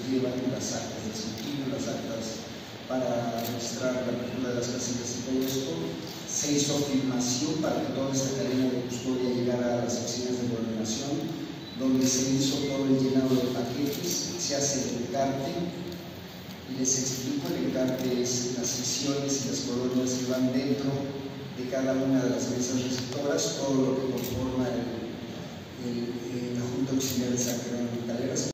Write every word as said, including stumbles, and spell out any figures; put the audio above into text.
llevan las actas de escrutinio, las actas para registrar la apertura de las casillas y todo esto. Se hizo filmación para que toda esta cadena de custodia llegara a las oficinas de gobernación, donde se hizo todo el llenado de paquetes, se hace el encarte, y les explico, el encarte es las secciones y las colonias que van dentro de cada una de las mesas receptoras, todo lo que conforma el, el, el, la Junta Auxiliar de San Jerónimo de Caleras.